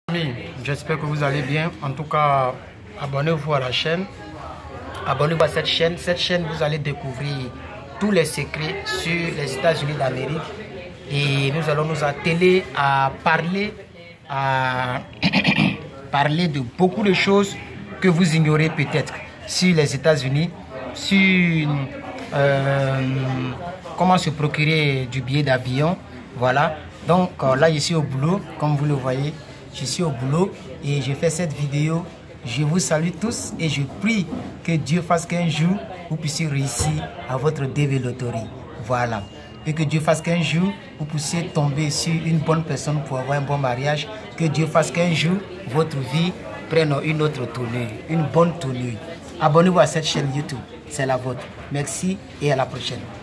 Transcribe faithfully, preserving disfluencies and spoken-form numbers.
Amis, j'espère que vous allez bien. En tout cas, abonnez-vous à la chaîne. Abonnez-vous à cette chaîne. Cette chaîne, vous allez découvrir tous les secrets sur les États-Unis d'Amérique. Et nous allons nous atteler à parler, à parler de beaucoup de choses que vous ignorez peut-être sur les États-Unis, sur euh, comment se procurer du billet d'avion. Voilà. Donc euh, là, je suis au boulot, comme vous le voyez. Je suis au boulot et je fais cette vidéo. Je vous salue tous et je prie que Dieu fasse qu'un jour, vous puissiez réussir à votre D V Lottery. Voilà. Et que Dieu fasse qu'un jour, vous puissiez tomber sur une bonne personne pour avoir un bon mariage. Que Dieu fasse qu'un jour, votre vie prenne une autre tournure, une bonne tournure. Abonnez-vous à cette chaîne YouTube. C'est la vôtre. Merci et à la prochaine.